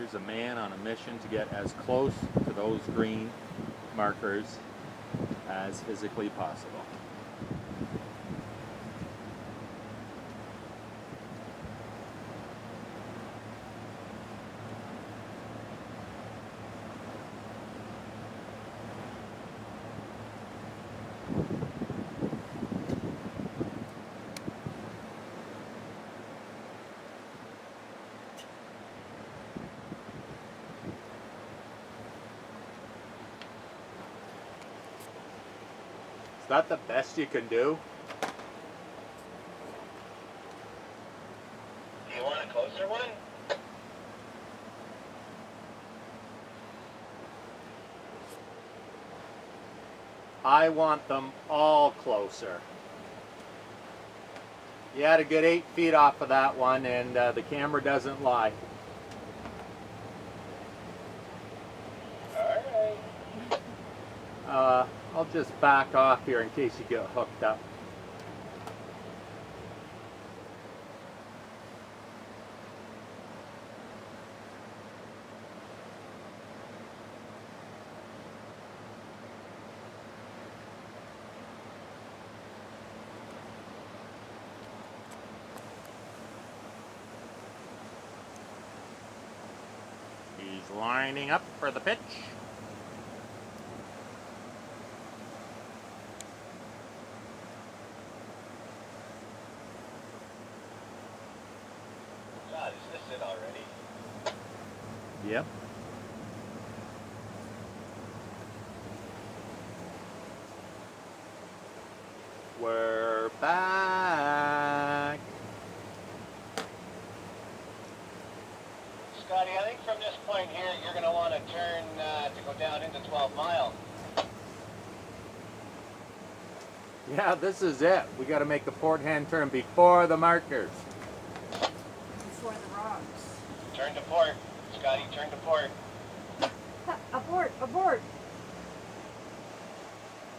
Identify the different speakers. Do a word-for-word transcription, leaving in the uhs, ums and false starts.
Speaker 1: Here's a man on a mission to get as close to those green markers as physically possible. Is that the best you can do?
Speaker 2: Do you want a closer one?
Speaker 1: I want them all closer. You had a good eight feet off of that one, and uh, the camera doesn't lie.
Speaker 2: Alright.
Speaker 1: Uh, I'll just back off here in case you get hooked up. He's lining up for the pitch.
Speaker 2: God, is this it already?
Speaker 1: Yep. We're back.
Speaker 2: Scotty, I think from this point here, you're going to want to turn uh, to go down into twelve mile.
Speaker 1: Yeah, this is it. We got to make a port hand turn before the markers.
Speaker 3: Before the rocks.
Speaker 2: Turn to port. Scotty, turn to port.
Speaker 3: Abort! Abort!